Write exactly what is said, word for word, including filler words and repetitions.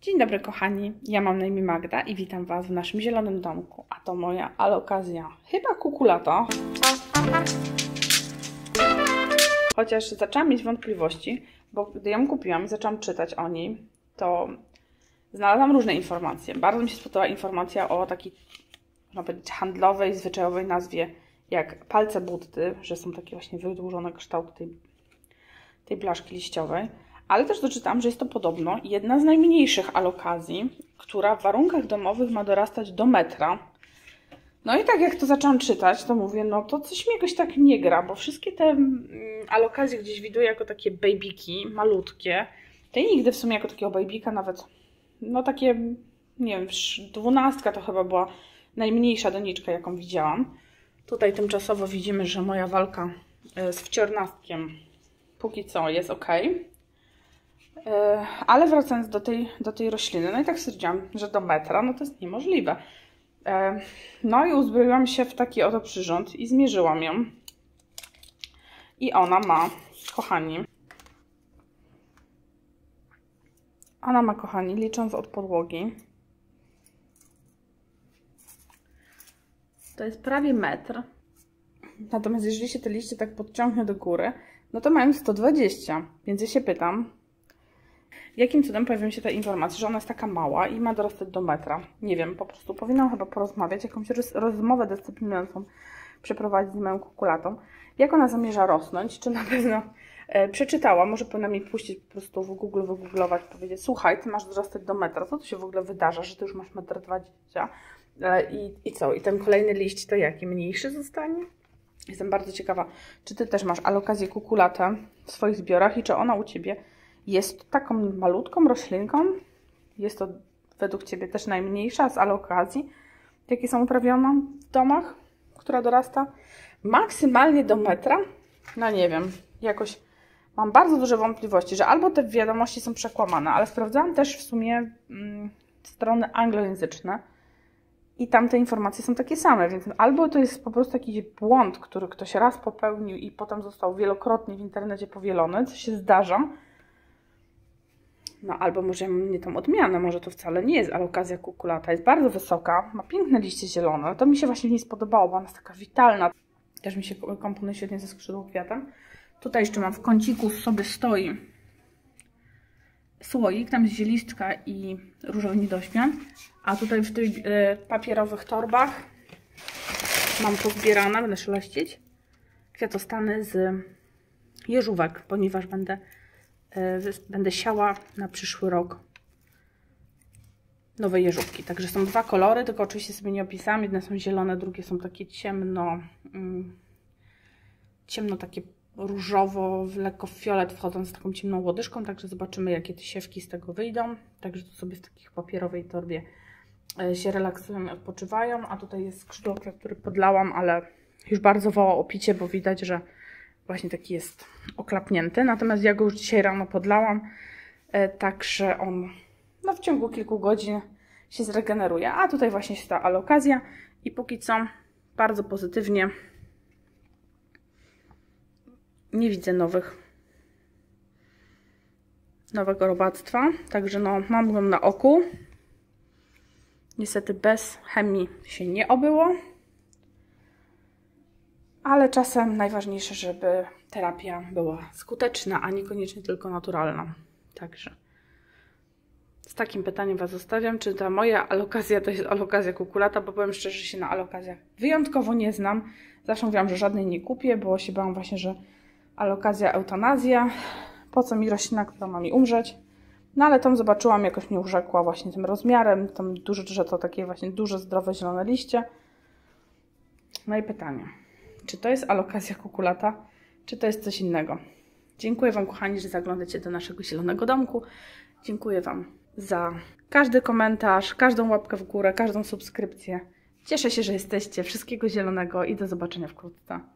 Dzień dobry kochani, ja mam na imię Magda i witam Was w naszym zielonym domku, a to moja alokazja, chyba kukulata. Chociaż zaczęłam mieć wątpliwości, bo gdy ją kupiłam i zaczęłam czytać o niej, to znalazłam różne informacje. Bardzo mi się spodobała informacja o takiej, można powiedzieć, handlowej, zwyczajowej nazwie jak palce Buddy, że są takie właśnie wydłużone kształty tej, tej blaszki liściowej. Ale też doczytałam, że jest to podobno jedna z najmniejszych alokazji, która w warunkach domowych ma dorastać do metra. No i tak jak to zaczęłam czytać, to mówię, no to coś mi jakoś tak nie gra, bo wszystkie te mm, alokazje gdzieś widuję jako takie babyki, malutkie. Tej nigdy w sumie jako takiego babika nawet, no takie, nie wiem, dwunastka to chyba była najmniejsza doniczka, jaką widziałam. Tutaj tymczasowo widzimy, że moja walka z wciornastkiem póki co jest ok. Ale wracając do tej, do tej rośliny, no i tak stwierdziłam, że do metra, no to jest niemożliwe. No i uzbroiłam się w taki oto przyrząd i zmierzyłam ją. I ona ma, kochani, ona ma, kochani, licząc od podłogi, to jest prawie metr. Natomiast jeżeli się te liście tak podciągnie do góry, no to mają sto dwadzieścia. Więc ja się pytam, jakim cudem pojawiła się ta informacja, że ona jest taka mała i ma dorastać do metra. Nie wiem, po prostu powinnam chyba porozmawiać, jakąś rozmowę dyscyplinującą przeprowadzić z moją kukulatą. Jak ona zamierza rosnąć, czy na pewno e, przeczytała, może powinna mi puścić po prostu w Google, wygooglować, powiedzieć, słuchaj, ty masz dorastać do metra, co tu się w ogóle wydarza, że ty już masz metr dwadzieścia e, i, i co? I ten kolejny liść to jaki? Mniejszy zostanie? Jestem bardzo ciekawa, czy ty też masz alokazję kukulatę w swoich zbiorach i czy ona u ciebie jest taką malutką roślinką? Jest to według ciebie też najmniejsza z alokazji, jakie są uprawione w domach, która dorasta maksymalnie do metra? No nie wiem, jakoś mam bardzo duże wątpliwości, że albo te wiadomości są przekłamane, ale sprawdzałam też w sumie mm, strony anglojęzyczne i tam te informacje są takie same, więc albo to jest po prostu jakiś błąd, który ktoś raz popełnił i potem został wielokrotnie w internecie powielony, co się zdarza. No albo może nie tą odmianę, może to wcale nie jest alokazja kukulata. Jest bardzo wysoka, ma piękne liście zielone. To mi się właśnie nie spodobało, bo ona jest taka witalna. Też mi się komponuje świetnie ze skrzydłokwiatem. Tutaj jeszcze mam w kąciku sobie stoi słoik, tam jest zielistka i różowy niedośmian. A tutaj w tych e, papierowych torbach mam pozbierane, będę szeleścić, kwiatostany z jeżówek, ponieważ będę Będę siała na przyszły rok nowe jeżówki. Także są dwa kolory, tylko oczywiście sobie nie opisałam. Jedne są zielone, drugie są takie ciemno, mm, ciemno takie różowo, lekko w fiolet wchodząc z taką ciemną łodyżką. Także zobaczymy, jakie te siewki z tego wyjdą. Także tu sobie w takiej papierowej torbie się relaksują i odpoczywają. A tutaj jest skrzydłokwiat, który podlałam, ale już bardzo woła o picie, bo widać, że właśnie taki jest oklapnięty. Natomiast ja go już dzisiaj rano podlałam, e, także on no, w ciągu kilku godzin się zregeneruje. A tutaj właśnie jest ta alokazja i póki co bardzo pozytywnie. Nie widzę nowych nowego robactwa. Także no, mam go na oku. Niestety bez chemii się nie obyło. Ale czasem najważniejsze, żeby terapia była skuteczna, a niekoniecznie tylko naturalna. Także z takim pytaniem Was zostawiam, czy ta moja alokazja to jest alokazja kukulata, bo powiem szczerze, że się na alokazjach wyjątkowo nie znam. Zawsze mówiłam, że żadnej nie kupię, bo się bałam właśnie, że alokazja, eutanazja. Po co mi roślina, która ma mi umrzeć? No ale tam zobaczyłam, jakoś mnie urzekła właśnie tym rozmiarem, tam duże, że to takie właśnie duże, zdrowe, zielone liście. No i pytanie. Czy to jest alokazja kukulata, czy to jest coś innego? Dziękuję Wam, kochani, że zaglądacie do naszego zielonego domku. Dziękuję Wam za każdy komentarz, każdą łapkę w górę, każdą subskrypcję. Cieszę się, że jesteście. Wszystkiego zielonego i do zobaczenia wkrótce.